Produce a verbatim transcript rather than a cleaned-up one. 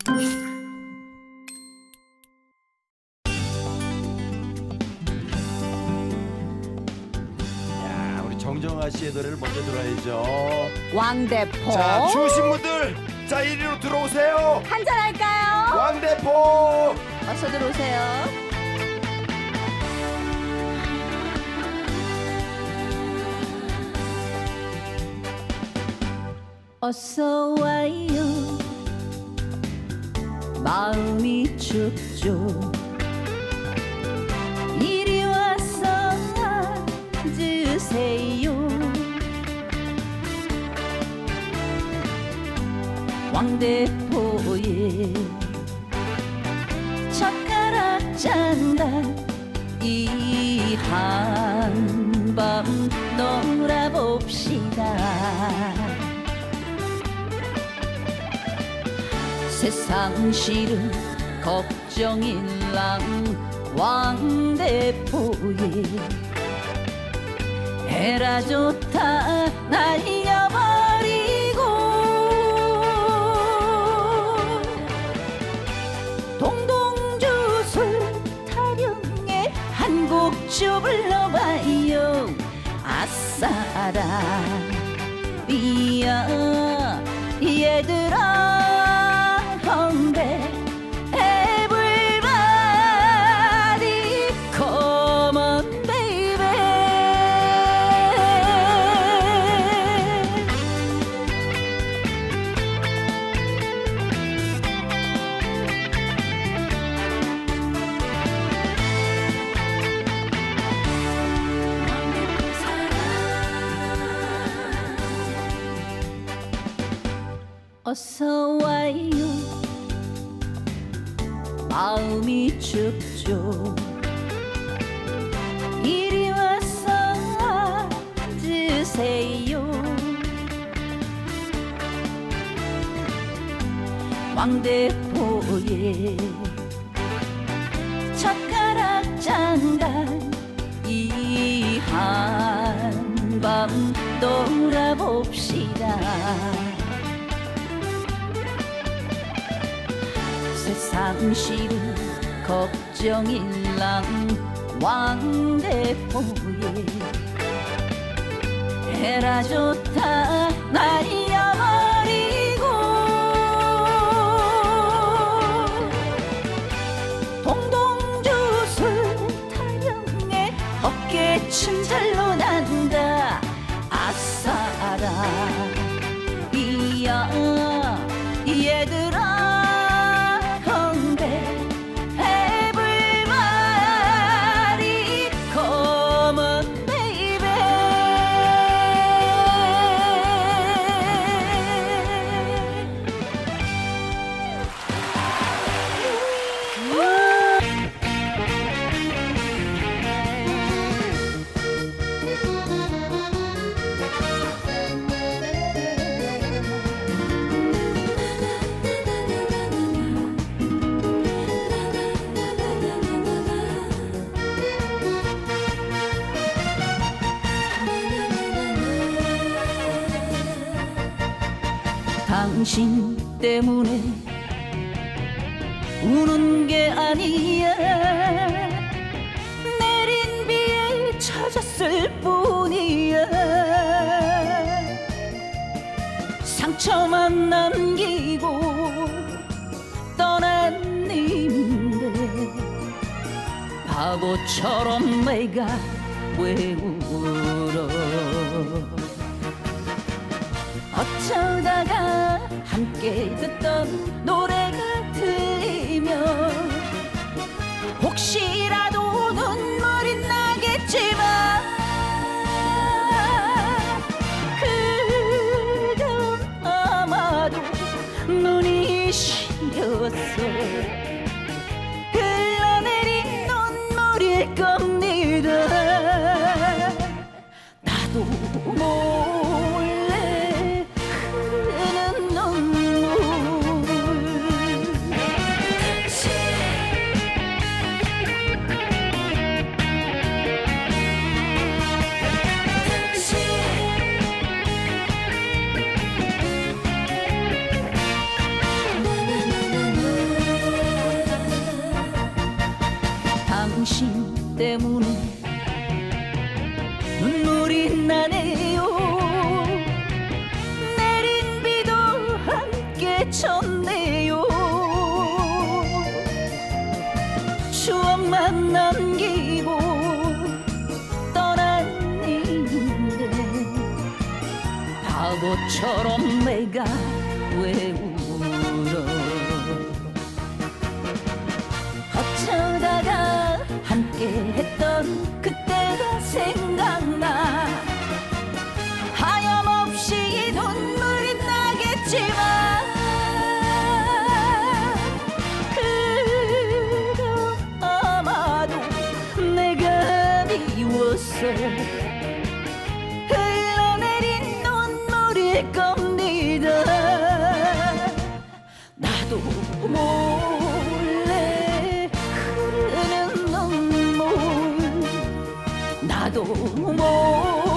야, 우리 정정아 씨의 노래를 먼저 들어야죠. 왕대포. 자, 추우신 분들, 자, 이리로 들어오세요. 한잔 할까요? 왕대포. 어서 들어오세요. 어서 와요. 마음이 춥죠. 이리 와서 앉으세요. 왕대포에 젓가락 잔다. 이 한밤 놀아봅시다. 세상 싫은 걱정일랑 왕대포에 해라 좋다 날려버리고 동동주술 타령에 한 곡 좀 불러봐요. 아싸라 비야 얘들아 Everybody come on baby. 어서 와요. 마음이 춥죠. 이리 와서 앉으세요. 왕대포에 젓가락 잔다. 이 한밤 놀아봅시다. 세상 싫은 걱정일랑 왕대포에 해라 좋다 날려버리고 동동주술 타령에 어깨춤 절로 난다. 아싸라 이야 얘들아 당신 때문에 우는 게 아니야. 내린 비에 젖었을 뿐이야. 상처만 남기고 떠난 님인데 바보처럼 내가 왜 울어. 어쩌다가 함께 듣던 노래가 들리면 혹시라도 눈물이 나겠지만 그건 아마도 눈이 시려서 흘러내린 눈물일 겁니다. 나도 몰래 흐르는 눈물. 당신 때문에 눈물이 나네요. 내린 비도 함께 쳤네요. 추억만 남기고 떠났는데 바보처럼 내가 왜 울어. 어쩌다가 함께 했던 그때가 생각나. 하염없이 눈물이 나겠지만 그럼 아마도 내가 미웠어. 흘러내린 눈물일 겁니다. 나도 몰래 흐르는 눈물, 나도 몰래